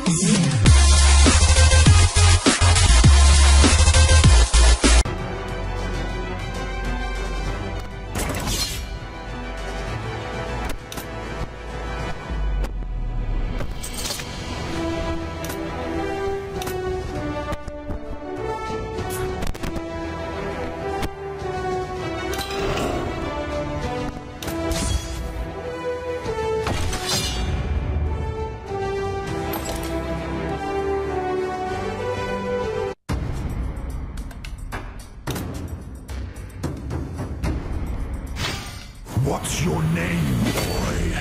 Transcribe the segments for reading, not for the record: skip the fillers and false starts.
What's your name, boy?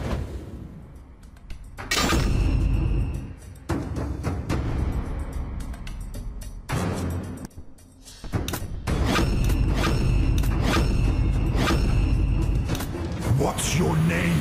What's your name?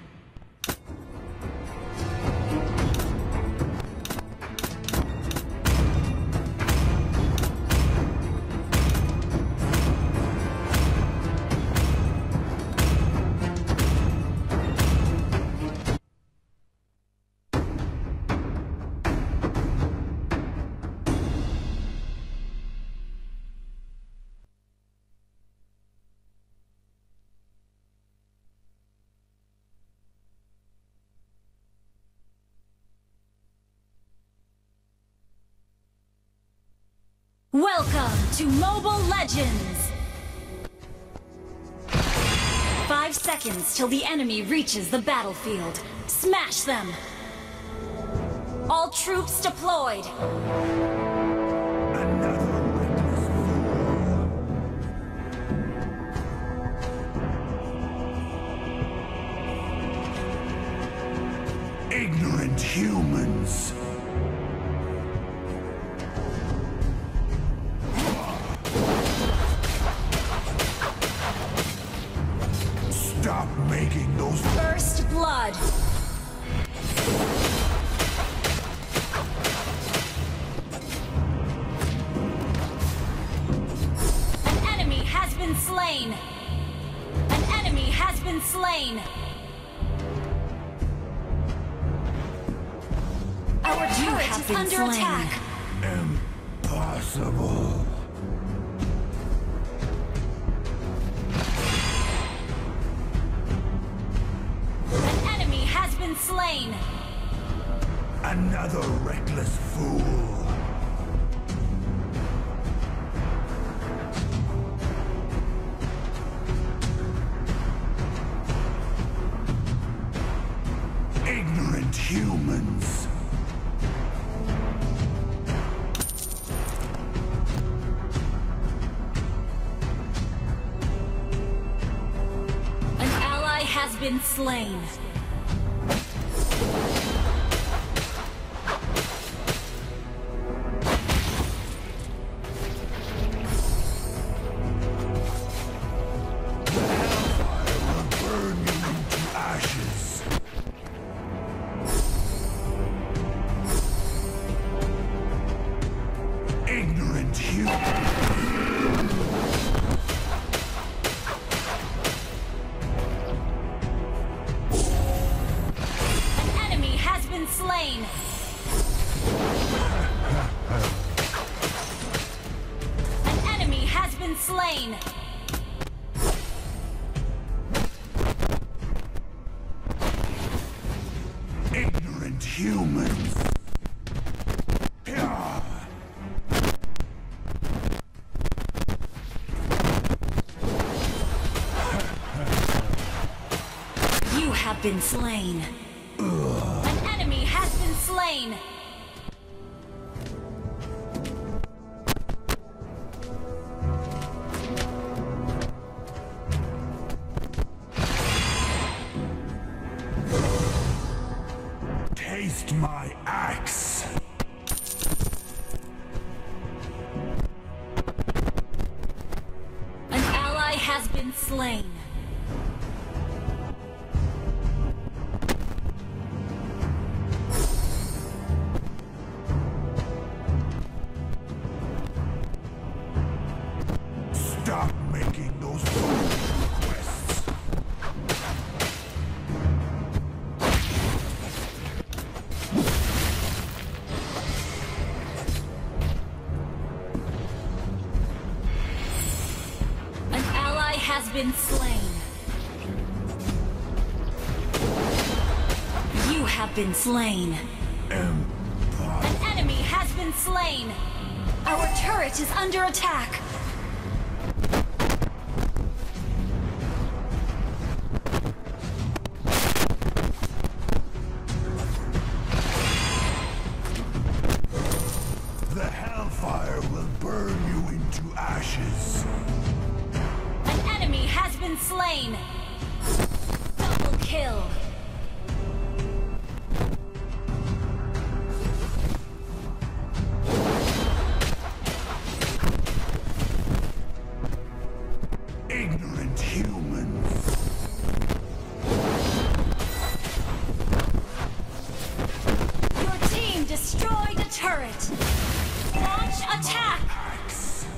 Welcome to Mobile Legends! 5 seconds till the enemy reaches the battlefield. Smash them! All troops deployed! Ignorant humans! Stop making those... First blood! An enemy has been slain! An enemy has been slain! Our turret is under attack! Impossible. Slain! Another reckless fool! Ignorant humans! An ally has been slain! Ignorant human! An enemy has been slain! An enemy has been slain! Ignorant humans! You have been slain. An enemy has been slain. Taste my axe! An ally has been slain. Stop making those requests. been slain. You have been slain. An enemy has been slain. Our turret is under attack. The hellfire will burn you into ashes. An enemy has been slain. Double kill. Ignorant humans. Your team destroyed a turret. Launch attack. Axe.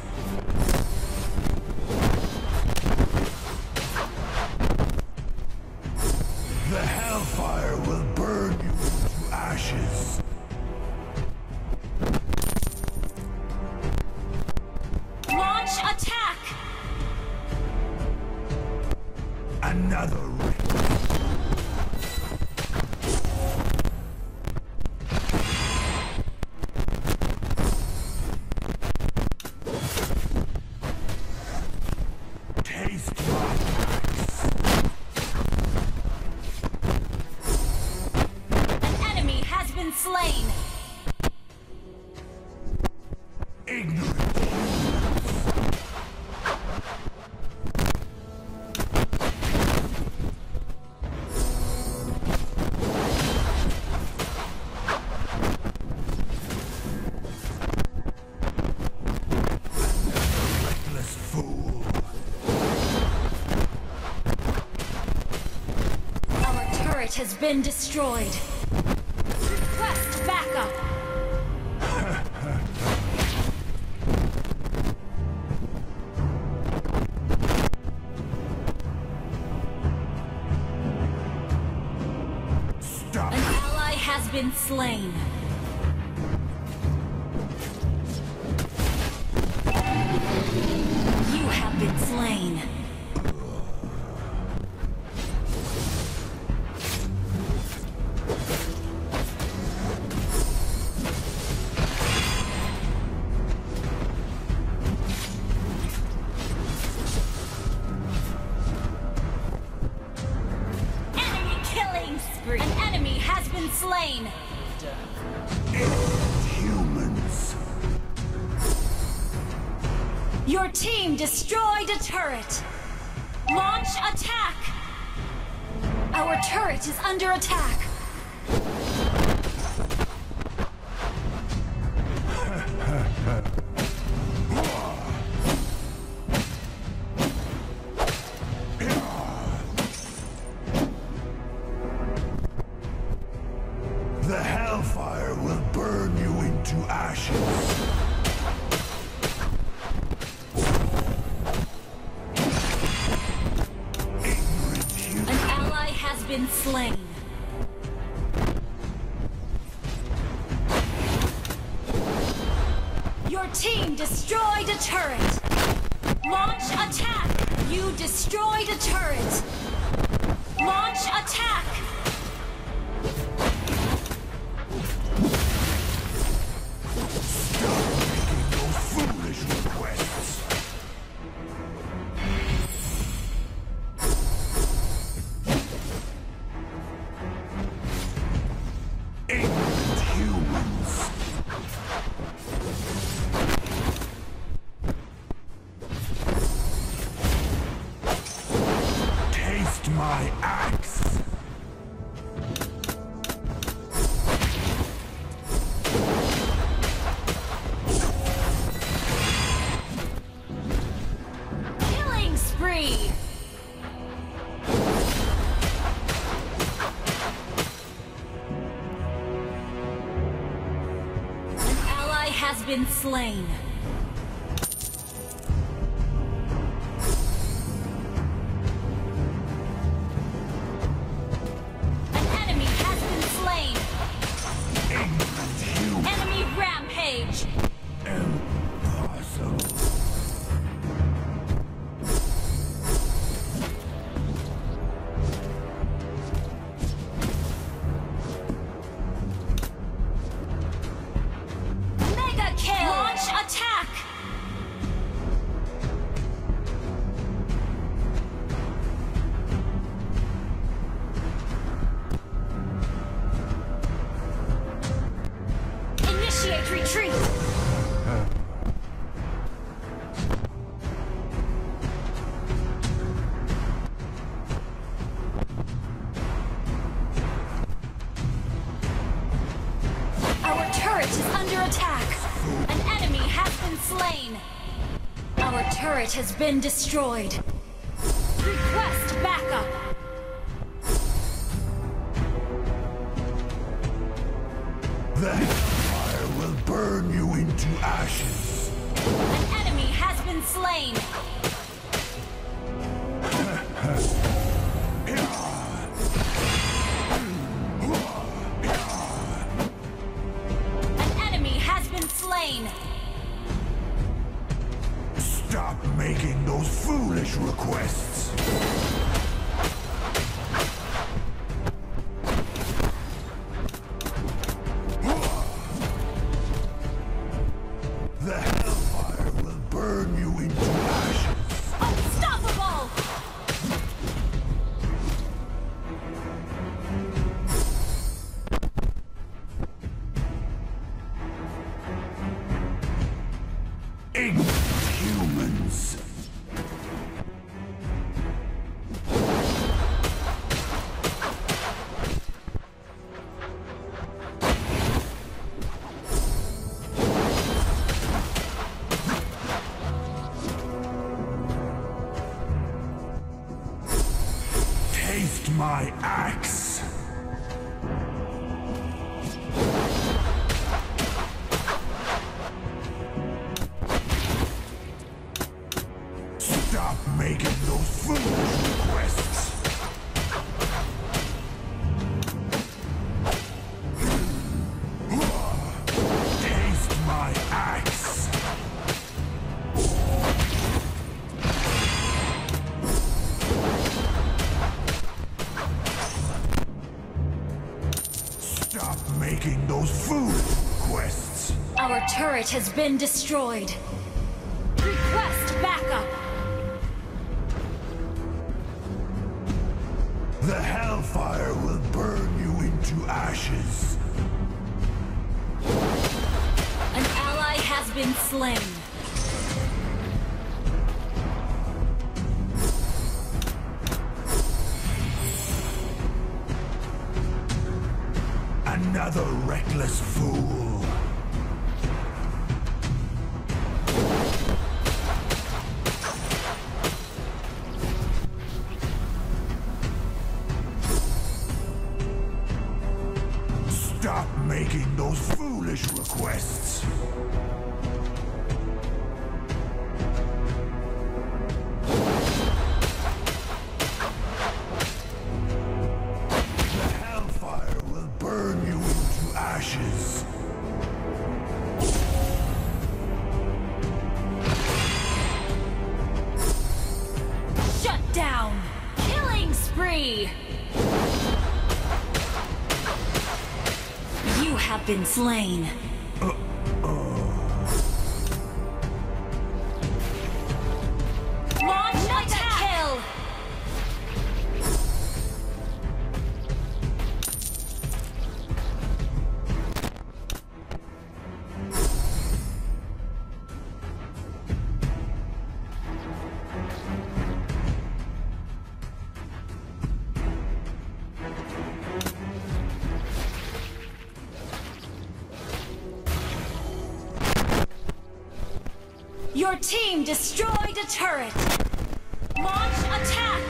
The hellfire will burn you into ashes. Launch attack. Another ring. Taste my axe. An enemy has been slain. Ignorant humans. Reckless fool. Our turret has been destroyed. Request backup. Stop. An ally has been slain. You have been slain. Enemy killing spree. An enemy has been slain. Ignorant humans. Your team destroyed a turret. Launch attack. Our turret is under attack. The hellfire will burn you into ashes. Ignorant humans. An ally has been slain. Your team destroyed a turret. Launch attack. You destroyed a turret. Launch attack. Stop making those foolish requests. Ignorant humans. Taste my axe. Killing spree. An ally has been slain. An enemy has been slain. Ignorant humans. Enemy rampage. Impossible. must retreat! Our turret is under attack! An enemy has been slain! Our turret has been destroyed! Request backup! The hellfire will burn you into ashes. An enemy has been slain! An enemy has been slain! Stop making those foolish requests. The hellfire will burn you into ashes. Unstoppable! Humans. Taste my axe. Stop making those foolish requests. Taste my axe. Stop making those foolish requests. Our turret has been destroyed. Request backup! The hellfire will burn you into ashes. An ally has been slain. Another reckless fool. Stop making those foolish requests. The hellfire will burn you into ashes. Shut down! Killing spree! You have been slain. Launch attack! Kill! Your team destroyed a turret! Launch attack!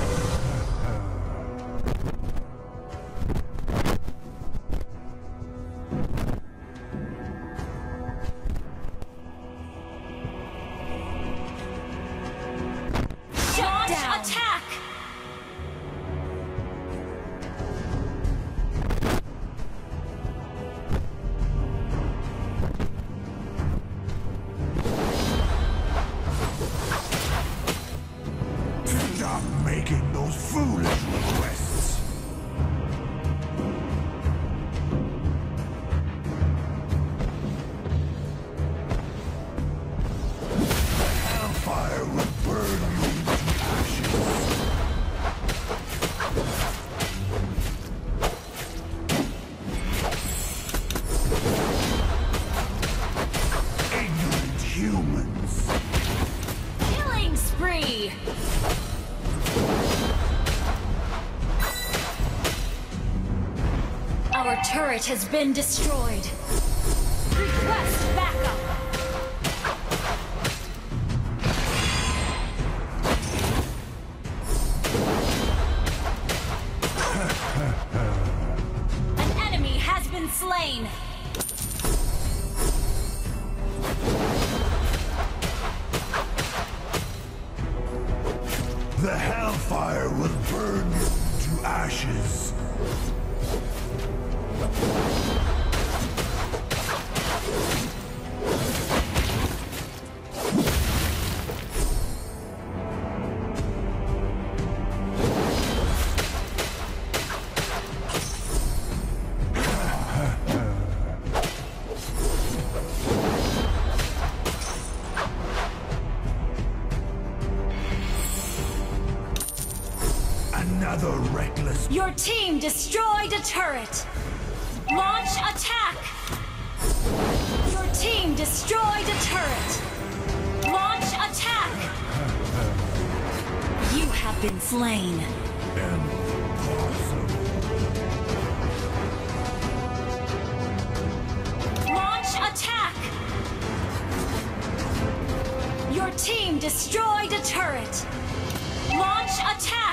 Shut down! Attack! Stop Our turret has been destroyed. Request backup. An enemy has been slain. The hellfire will burn you to ashes. Another reckless. Your team destroyed a turret. Launch attack. Your team destroyed a turret. Launch attack. You have been slain. Impossible. Launch attack. Your team destroyed a turret. Launch attack.